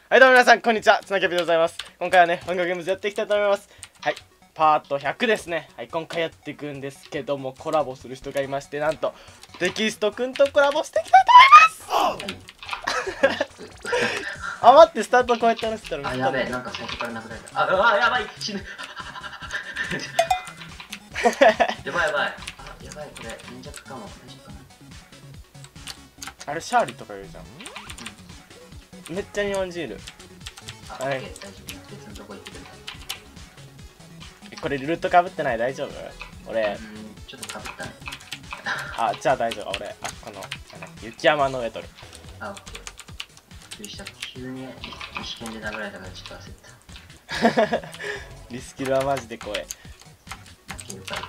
はい、どうも皆さん、こんにちは。つなきゃびでございます。今回はね、音楽ゲームズやっていきたいと思います。はい、パート100ですね。はい、今回やっていくんですけども、コラボする人がいまして、なんと、テキストくんとコラボしていきたいと思いますあ、待って、スタートこうやって話してたら、 あ、やべえ、なんか最初からなくなれた。あ、やばい、死ぬ。やばいやばい。あ、やばい、これ、粘着かも。大丈夫かな。 あれ、シャーリとか言うじゃん。めっちゃ日本人いる。 あ、 はい、 大丈夫。別のとこ行ってくれた。 これルートかぶってない？大丈夫？俺、 ちょっとかぶったね。 あ、じゃあ大丈夫。俺、この、雪山の上取る。 あ、オッケー。びっくりした。急に試験で殴られたからちょっと焦った。 リスキルはマジで怖い。 負けるから。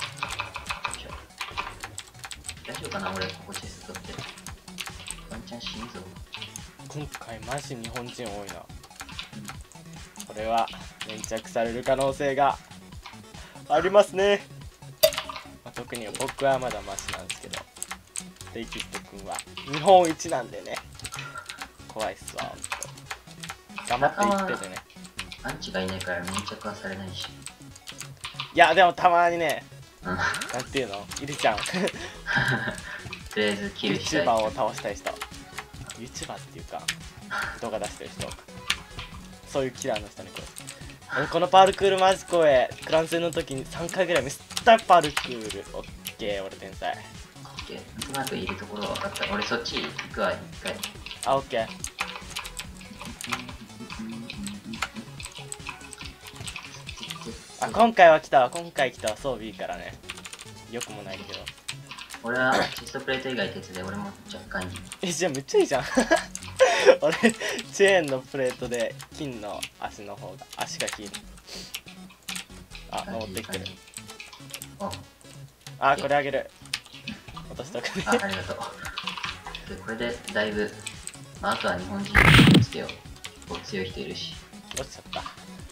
大丈夫かな、俺、ここチェストって。ワンチャン死ぬぞ。 今回マジ日本人多いな。これは粘着される可能性がありますね。特に僕はまだマシなんですけど、テキスト君は日本一なんでね、怖いっすわ。頑張っていっててね。 アンチがいないから粘着はされないし。 いやでもたまにね、 なんていうのいるじゃん。 とりあえずキルしたい。 YouTuber を倒したい人、YouTuber っていうか動画出してる人、そういうキラーの人にこれこのパルクールマジ怖え。クラン戦の時に3回ぐらいミスったパルクール。オッケー、俺天才。 オッケー、なんとなくいるところは分かった。俺そっち行くわ、一回。 あ、オッケー。あ、今回は来たわ。今回来たわ。装備いいからね。よくもないけど。 俺はチェストプレート以外鉄で、俺も若干いい。 じゃあめっちゃいいじゃん。俺、チェーンのプレートで金の足の方が、足が金。あ、登ってきてる。あ、これあげる。落としとくね。 ありがとう。で、これでだいぶ、まあ、あとは日本人つけよう。強い人いるし。 落ちちゃった。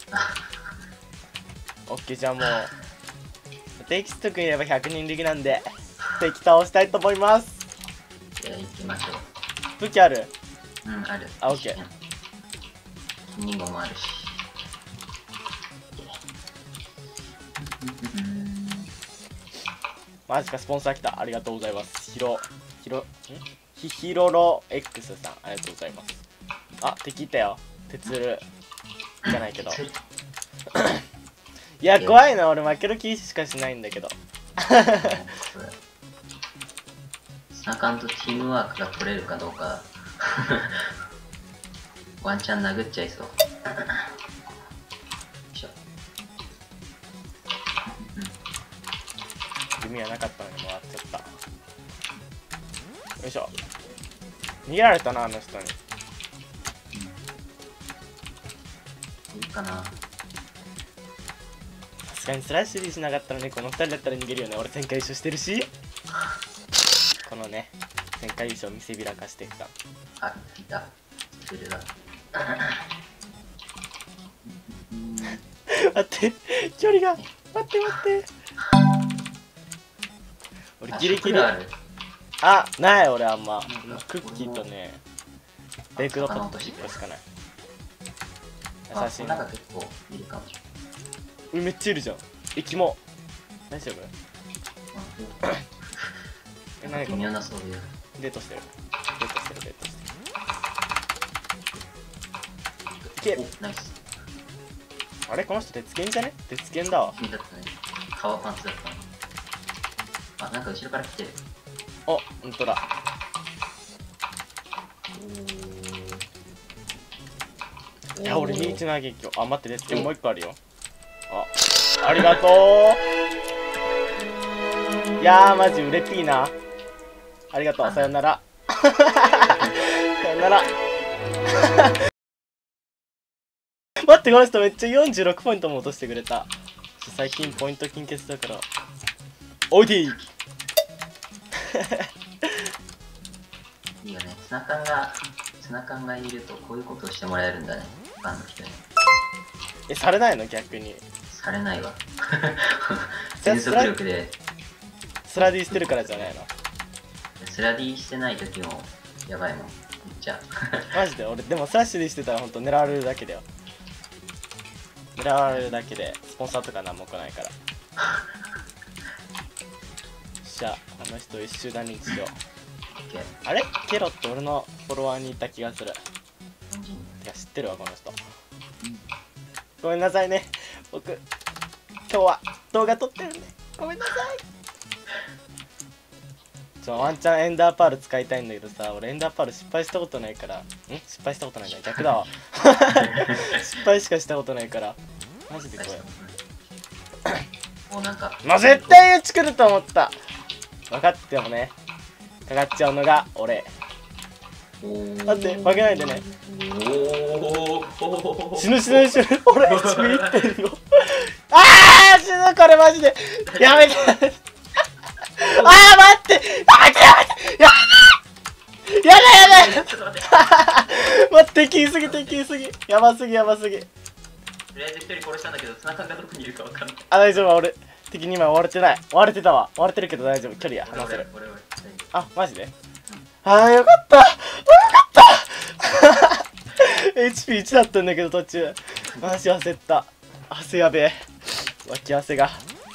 オッケー、じゃあもう、テキスト君いれば100人力なんで、敵倒したいと思います。 じゃあ行きましょう。 武器ある？ ある。 あ、オッケー。 金リンゴもあるし。 マジか、スポンサー来た。ありがとうございます。ヒロロ X さん、ありがとうございます。あ、敵いたよ。鉄ルじゃないけど。いや、怖いな。俺負ける気しかしないんだけど。 スナカンとチームワークが取れるかどうか。ワンチャン殴っちゃいそう。よいしょ。 弓はなかったのにもらっちゃった。よいしょ。逃げられたな、あの人に。 いいかな。 さすがにスラッシュリーしなかったらね、この2人だったら逃げるよね。俺1000回優勝してるし。このね、1000回優勝見せびらかしていくか。 あ、いた。フルだ。 待って、距離が。待って。俺ギリギリ。あ、ない俺あんま。クッキーとね、ベイクドポット1個しかない。優しいな。 なんか結構いるかも。 めっちゃいるじゃん。キモ。大丈夫？何この微妙な装備だ。 デートしてる。いけ。 ナイス。 あれこの人鉄拳じゃね？鉄拳だわ。 君だったね。革パンツだったね。あ、なんか後ろから来てる。 お、ほんとだ。いや、俺リーチなげ今日。あ、待って、鉄拳もう一個あるよ。ありがとう。いやー、マジうれぴーな。ありがとう。さよなら。さよなら。待って、この人めっちゃ46ポイントも落としてくれた。最近ポイント金欠だから。おいでー。 いいよね。ツナ缶がいるとこういうことをしてもらえるんだね。ファンの人に。 されないの逆に。 されないわ。全速力で。 スラディしてるからじゃないの？ スラディしてない時もやばいもん。めっちゃ。 マジで俺でもスラッシュでしてたらほんと狙われるだけだよ。狙われるだけでスポンサーとかなんも来ないから。じゃああの人一集団にしよう。あれケロって俺のフォロワーにいた気がする。てか知ってるわこの人。ごめんなさいね、僕今日は動画撮ってるんでごめんなさい。ワンチャンエンダーパール使いたいんだけどさ、俺エンダーパール失敗したことないから。失敗したことないんだ、逆だわ。失敗しかしたことないからマジでこれもうなんかもう絶対打ち来ると思った。分かってもねかかっちゃうのが俺。待って負けないでね。死ぬ死ぬ死ぬ。俺 HP1.5。ああ死ぬこれマジでやめて。ああ待ってやめてやだやだ。待って敵いすぎ敵いすぎ。やばすぎやばすぎ。 とりあえず一人殺したんだけど、ツナ缶がどこにいるかわかんない。 あ大丈夫。俺敵に今追われてない。追われてたわ。追われてるけど大丈夫。距離や離せる。あマジで。ああよかったよかった。HP1 だったんだけど途中マジ焦った。汗やべえ。脇汗が。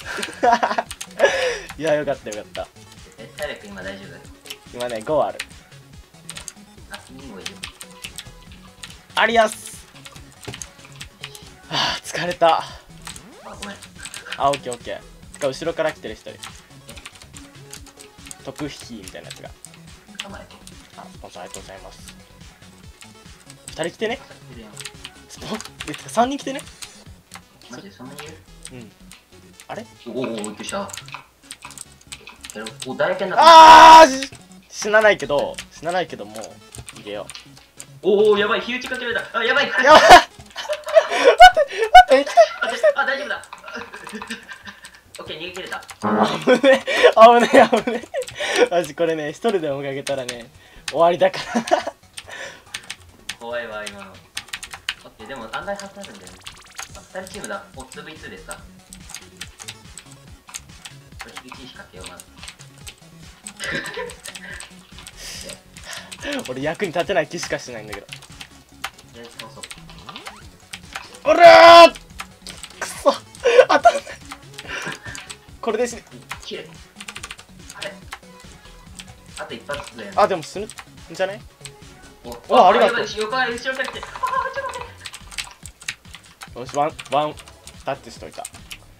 いやよかったよかった。 体力今大丈夫？ 今ね5ある。 あ、2もいる。 ありやす。はあ疲れた。 あ、ごめん。 あオッケーオッケー。つか後ろから来てる人。特筆みたいなやつが。あスポンサーありがとうございます。2人来てね。スポンてか3人来てね。 マジでそんなにいる？ うん。あれ？ おお、びっくりした。お、大剣だ。 ああ死なないけどもう逃げよう。おお、やばい、火打ちかけられた。あ、やばい。 やばい。待ってあ、大丈夫だ。オッケー、逃げ切れた。 危ね危ね。マジこれね一人でもかけたらね終わりだから。 怖いわ今の。オッケー、でも案外外れるんだよね。2人チームだ。お、2v2 ですか。これ火打ち仕掛けようまず。 俺役に立てない気しかしないんだけど。 そうそう。 おらーくそ当たんない。これで死ね。 きれい。あれあと一発だよね。 あでも死ぬんじゃない？ おありがとう。 後ろから来て。あ、ちょっと待って。 よしワンタッチしといた。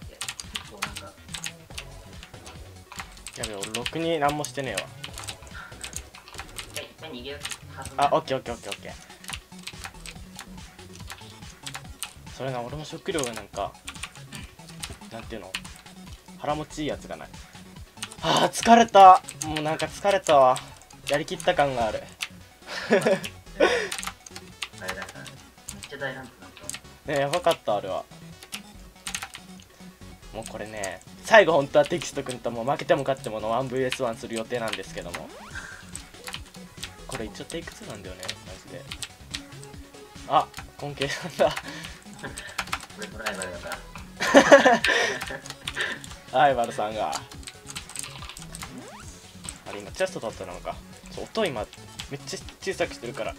やべえ俺6に何もしてねえわ。あオッケーオッケーオッケーオッケー。それな俺の食料がなんかなんていうの腹持ちいいやつがない。あー疲れた。もうなんか疲れたわ。やりきった感がある。 あれだからめっちゃ大乱闘だったねやばかったあれは。もうこれね最後本当はテキスト君とも負けても勝ってもの 1vs1 する予定なんですけども、これ一応テイク2なんだよねマジで。あ根拠なんだ。 俺のライバルだからライバルさんがあれ今チェストだったのか。音今めっちゃ小さくしてるから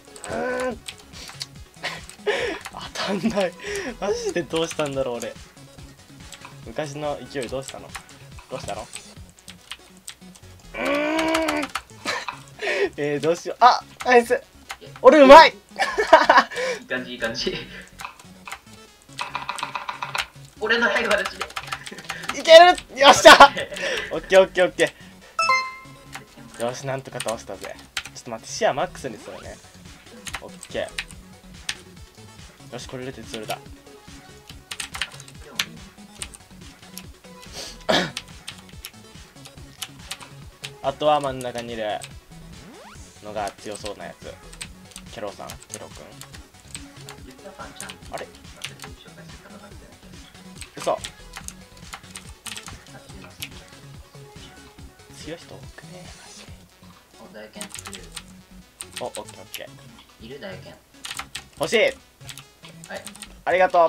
当たんない。マジでどうしたんだろう俺。昔の勢いどうしたの？どうしたの？どうしよう。あナイス。俺うまい。 いい感じいい感じ。俺のライバルちでいける。よっしゃ。オッケーオッケーオッケー。よしなんとか倒したぜ。ちょっと待って視野マックスにするね。オッケー。よしこれで鉄ルだ。あとは真ん中にいるのが強そうなやつ。ケロさんケロくん。あれ嘘。強い人多くねマジで。 お、大剣作れる。 おオッケーオッケー。 いる大剣。 欲しい。 はい。 ありがとう。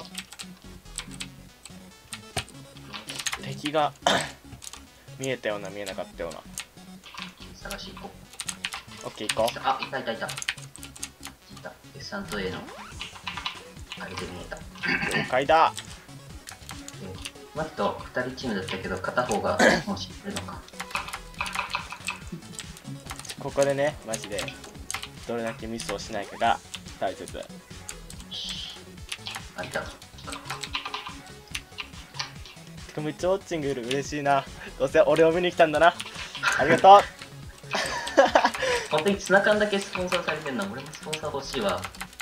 敵が見えたような見えなかったような。 探し行こオッケー行こあ、いた。S さんと A のあれで見えた。 う。了解だ。 マキと2人チームだったけど、片方がもう知ってるのか。 ここでね、マジでどれだけミスをしないかが大切。 あ、いた。 てかめっちゃウォッチングいる、嬉しいな。どうせ俺を見に来たんだな。ありがとう。 本当にツナ缶だけスポンサーされてんの。俺もスポンサー欲しいわ。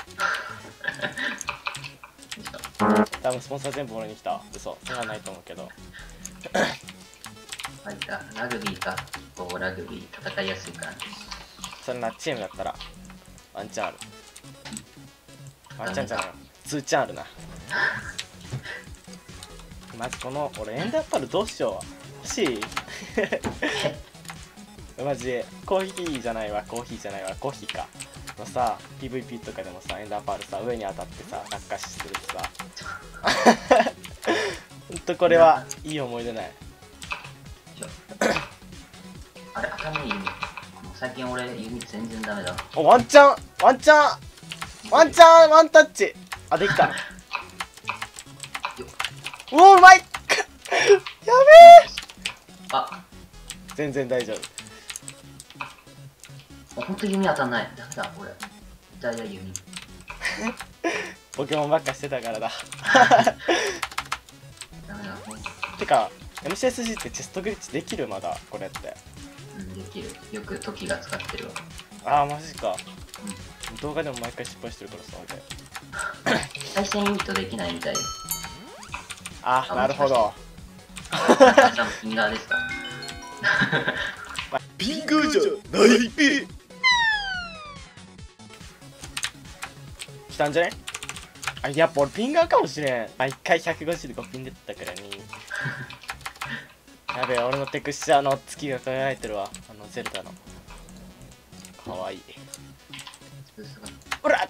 多分スポンサー全部俺に来た。嘘、それはないと思うけど。 あ、いた。ラグビーか。こうラグビー戦いやすいからね。 そんなチームだったらワンチャンある。ワンチャンじゃないよ、ツーチャンあるな。まずこの俺エンダーパルどうしよう、欲しい。マジでコーヒーじゃないわコーヒーかのさ、 PVP とかでもさ、エンダーパールさ上に当たってさ落下するさ。ほんとこれはいい思い出ない。 あれ、赤目弓。最近俺弓全然ダメだ。 お、ワンチャンワンタッチ。あ、できた。うお、うまい。やべえ。 あ、 全然大丈夫。 ほんと弓当たんない。ダメだ、俺。ダイヤ弓。 ポケモンばっかしてたからだ。 ダメだ、もう。 てか MCSG ってチェストグリッチできる？まだこれって。 うん、できる。よくトキが使ってるわ。 ああマジか。 うん、 動画でも毎回失敗してるからさ俺。 対戦ユニットできないみたい。 あ、なるほど。 じゃあフィンガーですか。 ピングじゃないピ。来たんじゃね？あ、やっぱ俺ピンガーかもしれん。毎回155ピンでったからね。やべえ、俺のテクスチャーの月が輝いてるわ。あのゼルダの。かわいい。ほら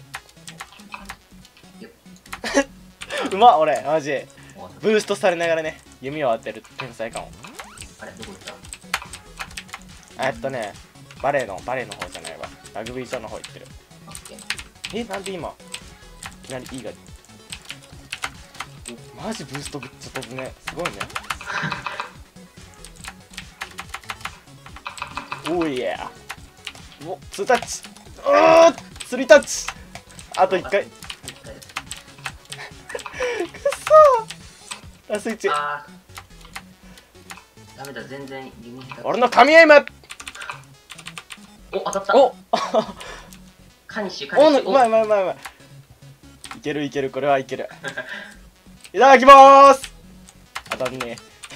うまっ、俺マジブーストされながらね、弓を当てる天才かも。 あれ、どこ行った？ バレーの方じゃないわ。ラグビー場の方行ってる。 オッケー。 え、なんで今いきなり E がマジブーストぶっちゃ飛ぶね。すごいね。おいやお、2タッチ。あー3タッチ。あと1回。くっそーラス1。 あー、ダメだ、全然弓下手。 俺の神エイム。 お、当たった。 おカニッシュ、 お、うまい。いける、これはいける。いただきまーす。当たんねえ。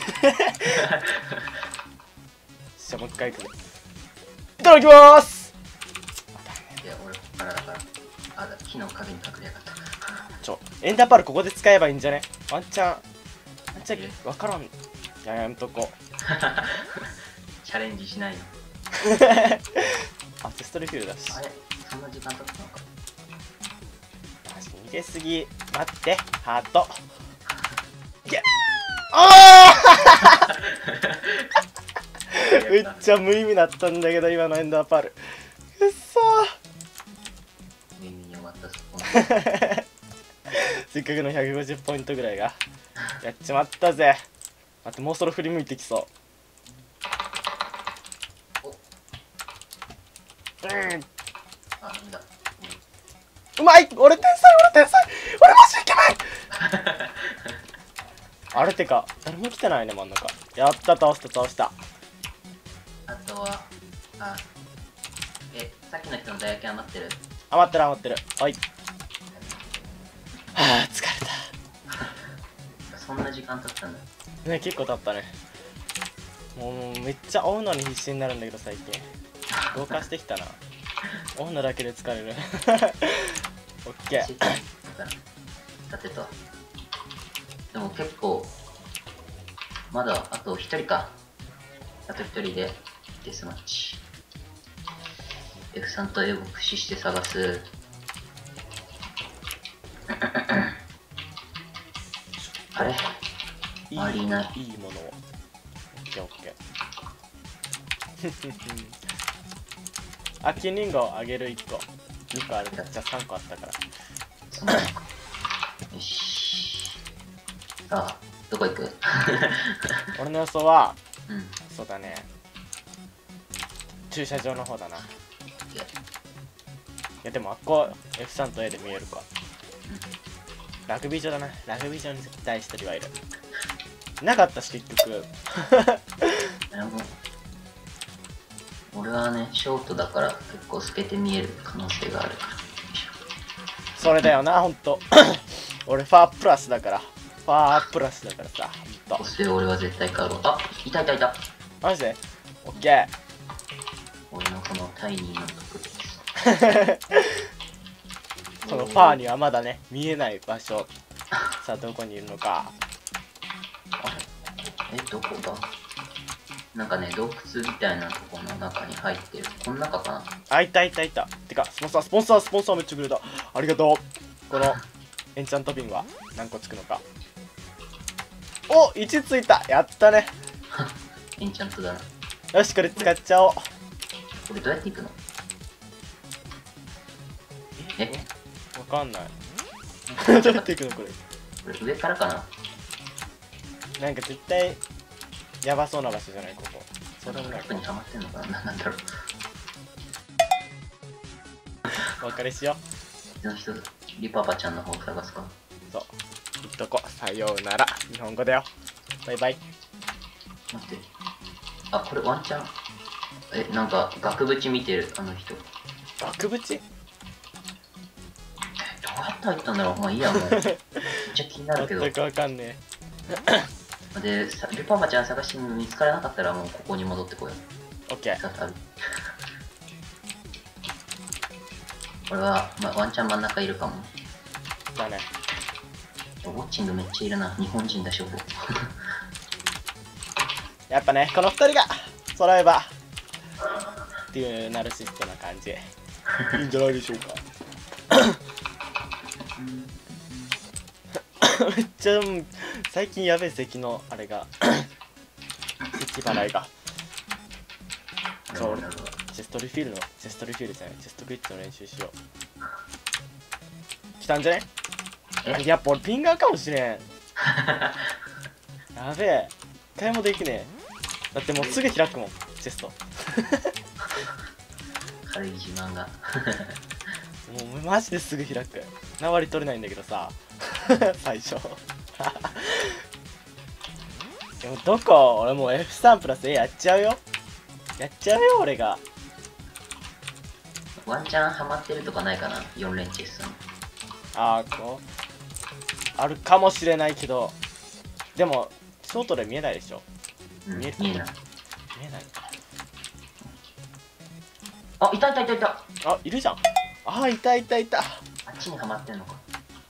じゃあもう一回いく。いただきまーす。 いや、俺こっからだから。あ、木の陰に隠れやがった。 エンダーパールここで使えばいいんじゃね？ワンチャンわからん。やめとこ。 チャレンジしないの。 あ、テストリフィルだし。 あれ、そんな時間経ったのか。 マジ逃げすぎ。待って、ハート。いけ。ああめっちゃ無意味だったんだけど今のエンダーパール。くっそー。 耳に終わったスポンせっかくの150ポイントぐらいがやっちまったぜ。待って、もうそろ振り向いてきそう。 あ、ダメだ。 うまい。俺天才俺マジイケメン。あれてか誰も来てないね真ん中。やった、倒した。 あとは、さっきの人の大学余ってる。 余ってる。はい。はあ疲れそんな時間経ったんだ。 たね。結構経ったね。もうめっちゃ追うのに必死になるんだけど最近同化してきたな。追うのだけで疲れる。オッケー。 立てた。でも結構まだあと1人か。あと1人でデスマッチ。F3 と A を駆使して探す。あれ、周りいない。 いいものを。オッケー。 金リンゴあげる1個。2個ある。じゃあ3個あったから。 そんなのか。よし。さあ、どこ行く？ 俺の予想は、 うん。 そうだね。駐車場の方だな。いやでもあっこ F3 と A で見えるか。ラグビー場だな。ラグビー場に絶対一人はいる。なかったし結局。 俺はね、ショートだから結構透けて見える可能性があるから。 それだよな、ほんと。俺ファープラスだから。ファープラスだからさ、ほんと。 そして俺は絶対買うわ。あ、いたいたいた。 マジでオッケー。 俺のこのタイニーのとこです。 そのファーにはまだね、見えない場所。さあ、どこにいるのか。 どこだ？なんかね、洞窟みたいなところの中に入ってる。この中かな？ あ、いた。てか、スポンサーめっちゃくれた。ありがとう。この、エンチャント瓶は何個つくのか。お !1 ついた。やったね。 エンチャントだな。 よし、これ使っちゃおう。 これどうやっていくの？ わかんない。どうやっていくのこれ。 これ上からかな？ なんか絶対、やばそうな場所じゃないここ。そうでもない。 ここにはまってんのかな？なんだろう。 お別れしようちの人、リパパちゃんの方探すか。 そう。言っとこ。さようなら。日本語だよ。バイバイ。 待って。あ、これワンチャン。なんか額縁見てる、あの人。 額縁？ どうやって入ったんだろう。まあいいや、もう。めっちゃ気になるけど。 全くわかんねで、リパパちゃん探して見つからなかったらもうここに戻ってこよう。 え。オッケー。 再び。これは、ワンチャン真ん中いるかも。 だね。 ウォッチングめっちゃいるな。日本人だしょ。 やっぱね、この2人が揃えばっていうナルシストな感じ。いいんじゃないでしょうか。めっちゃ最近やべえ咳のあれが咳払いが。そう、俺チェストリフィールじゃない、チェストグリッチの練習しよう。来たんじゃね？やっぱ俺ピンガーかもしれん。やべえ、一回もできねえ。だってもうすぐ開くもん、チェスト。 軽い自慢が。 もうマジですぐ開く。何割取れないんだけどさ。最初。でもどこ？俺もう F3 プラス A やっちゃうよ。俺が。 ワンチャンハマってるとかないかな？ 4 連チェスの。 ああるかもしれないけど、でもショートで見えないでしょ。見えない。 あ、いた。 あ、いるじゃん。あ、いた。 あっちにはまってんのか。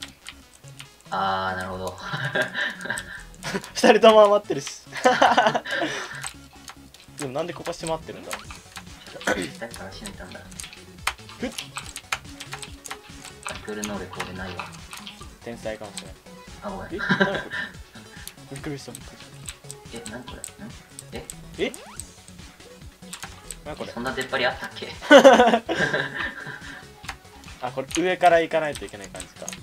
なるほど。 2人とも余ってるし。でもなんでここ閉まってるんだろう。 誰から閉めたんだ。タックル能力俺ないわ。 天才かもしれない。 あ、ごめん。 何これ。びっくりした。 何これ。 何これ。 そんな出っ張りあったっけ？ あ、これ上から行かないといけない感じか。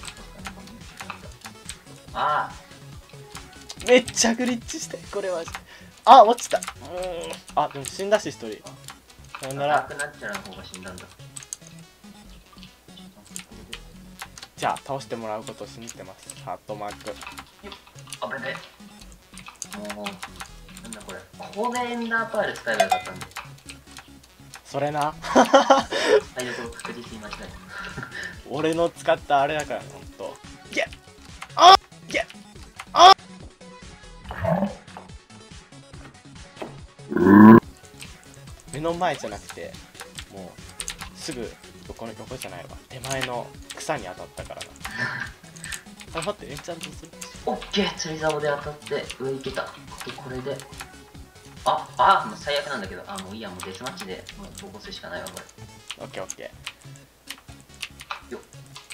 めっちゃグリッチして、これは。あ、落ちた。あ、でも死んだし一人。さよなら。 ダークナッチャラの方が死んだんだ。 じゃあ倒してもらうことを信じてます。ハートマーク。 あべべ。もうなんだこれ。ここでエンダーパール使えばよかったんで。 それな。 最悪確実に間違えた。 俺の使ったあれだから、ほんと。目の前じゃなくて、もうすぐ横じゃないわ、手前の草に当たったからな。あ、待って、エンチャントする。 オッケー、釣り竿で当たって上行けた。これでもう最悪なんだけど、もういいや、もうデスマッチでもうボコするしかないわ、これ。 オッケーオッケー。よっ。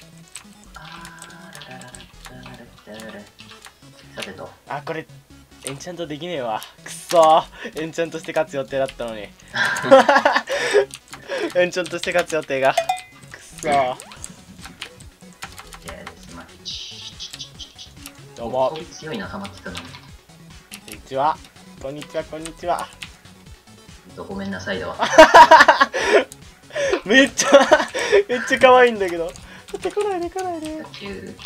さてと。 これエンチャントできねえわ。くっそー、エンチャントして勝つ予定だったのに。 延長として勝つ予定がくそ。 じゃあですまどうもこいつ強いな、ハマってたのに。 こんにちはこんにちはこんにちは。 ごめんなさいだわ。 めっちゃ可愛いんだけど。ちょっと来ないで来ないで。 野球。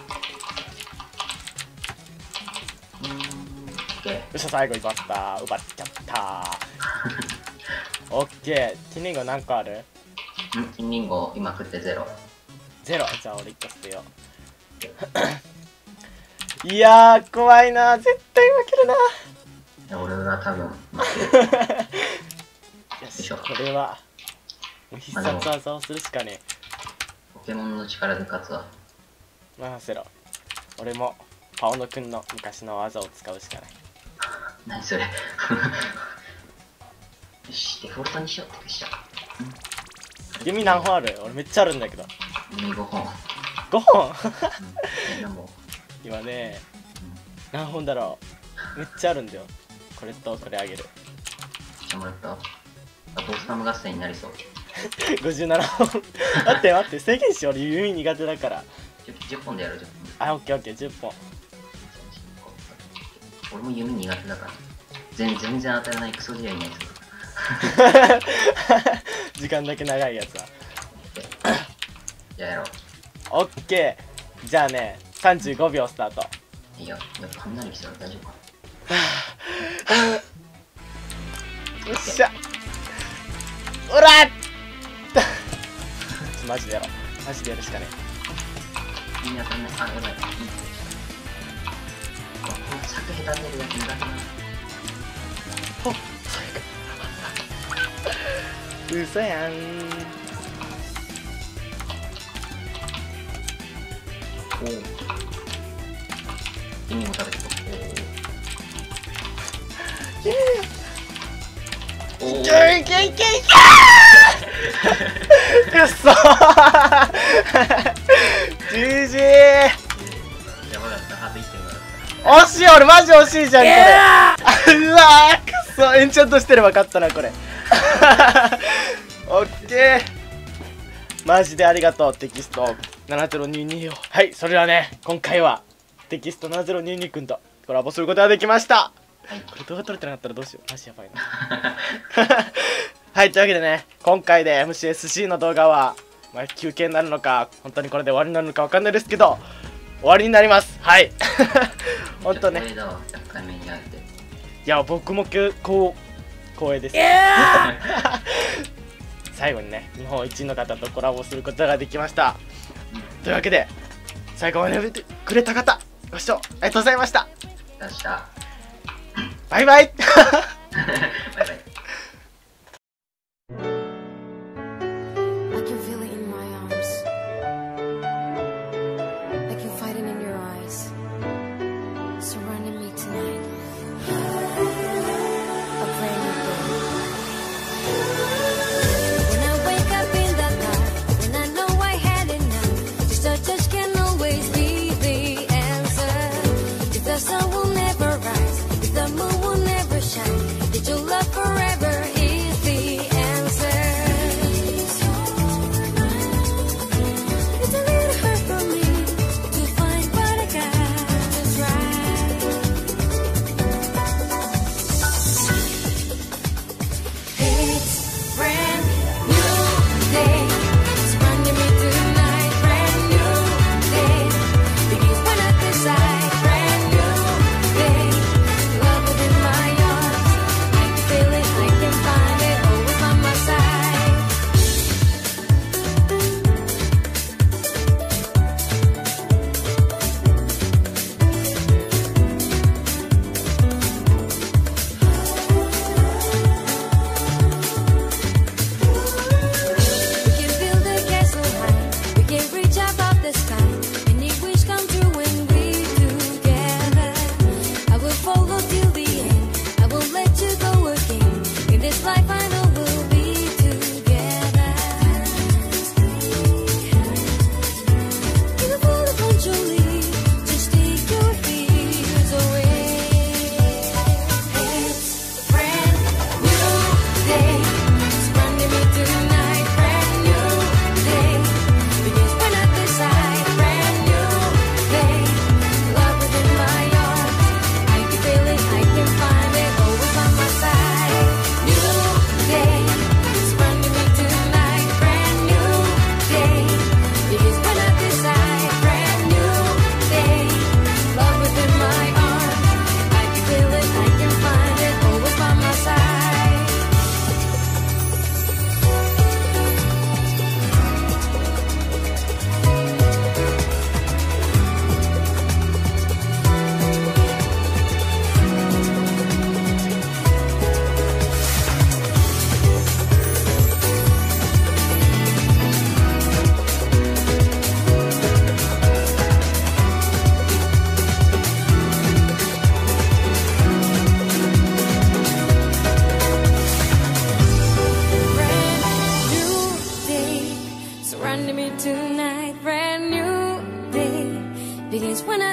オッケー。 よっしゃ、最後奪っちゃったオッケー。金リンゴ何個ある？ 金リンゴ今食ってゼロ。 ゼロ。じゃあ俺1個捨てよう。いやー怖いな、絶対負けるな。 いや俺が多分負ける。 よし、これはもう必殺技をするしかねポケモンの力で勝つわ。 任せろ。俺もパオノくんの昔の技を使うしかない。 何それ。よし、デフォルトにしようってしちゃう。 弓何本ある？俺めっちゃあるんだけど。 弓5本。 5本何本？ 今ね、何本だろう。めっちゃあるんだよ。これとこれあげる。 じゃもらった。あ、ボスタム合戦になりそう。 57本待って待って、制限しよう。俺弓苦手だから。 10本でやる、10本。 あ、オッケーオッケー、10本。 俺も弓苦手だから。全然当たらないクソ試合になりそう。 時間だけ長いやつは。 じゃあやろう。 オッケー。じゃあね、35秒スタート。 いいよ。やっぱ雷来たら大丈夫かよっしゃ。おらマジでやろう。マジでやるしかねみんな当たんない。あ、やばい。この柵下手に出るやつ苦手な。 ほっ嘘やん。 おお。君も食べてと。おお。 いけいけいけいけくっそーGG。 やばかった。ハート1.5だった。 惜しい。俺マジ惜しいじゃんこれ。うわーくっそ。エンチャントしてれば勝ったなこれ。オッケー。マジでありがとうテキスト7022を。はい、それではね、今回はテキスト7022くんとコラボすることができました。 はい。 これ動画撮れてなかったらどうしよう。マジやばいな。はい、というわけでね、今回で MCSC の動画は、休憩になるのか本当にこれで終わりになるのか分かんないですけど、終わりになります。はい本当ね。 光栄だわ、100回目に会えて。 いや僕も光栄です。最後にね、日本一の方とコラボすることができました。というわけで最後まで見てくれた方ご視聴ありがとうございました。 出した。 バイバイ。 バイバイ。 I can feel it in my arms. I can fight it in your eyes. Surrounding me tonight. A brand new day. When I wake up in the dark, when I know I had enough, just a touch can always be the answer. If the sun will never rise, if the moon will never shine, did your love forever?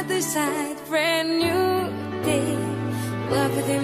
other side, brand new day. Love with